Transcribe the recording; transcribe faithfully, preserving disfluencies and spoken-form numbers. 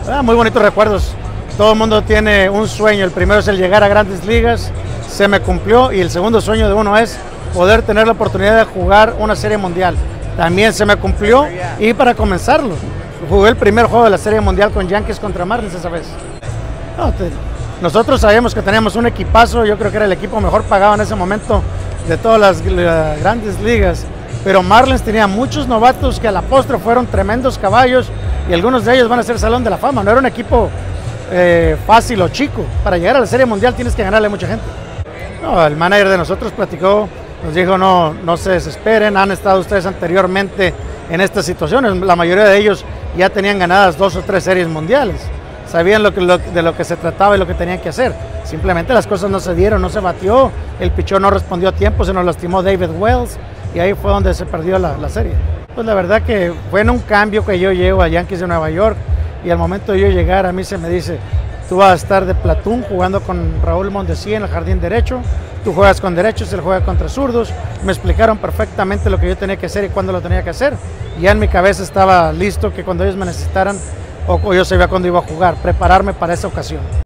Ah, muy bonitos recuerdos. Todo el mundo tiene un sueño. El primero es el llegar a grandes ligas. Se me cumplió. Y el segundo sueño de uno es poder tener la oportunidad de jugar una serie mundial. También se me cumplió. Y para comenzarlo, jugué el primer juego de la serie mundial con Yankees contra Marlins esa vez. No, te, nosotros sabíamos que teníamos un equipazo. Yo creo que era el equipo mejor pagado en ese momento de todas las, las grandes ligas. Pero Marlins tenía muchos novatos que a la postre fueron tremendos caballos y algunos de ellos van a ser Salón de la Fama. No era un equipo eh, fácil o chico. Para llegar a la Serie Mundial tienes que ganarle a mucha gente. No, el manager de nosotros platicó, nos dijo no, no se desesperen, han estado ustedes anteriormente en estas situaciones. La mayoría de ellos ya tenían ganadas dos o tres series mundiales. Sabían lo que, lo, de lo que se trataba y lo que tenían que hacer. Simplemente las cosas no se dieron, no se batió, el pichón no respondió a tiempo, se nos lastimó David Wells y ahí fue donde se perdió la, la serie. Pues la verdad que fue en un cambio que yo llego a Yankees de Nueva York y al momento de yo llegar a mí se me dice, tú vas a estar de platoon jugando con Raúl Mondesi en el jardín derecho, tú juegas con derechos, él juega contra zurdos. Me explicaron perfectamente lo que yo tenía que hacer y cuándo lo tenía que hacer. Y ya en mi cabeza estaba listo que cuando ellos me necesitaran o yo sabía cuándo iba a jugar, prepararme para esa ocasión.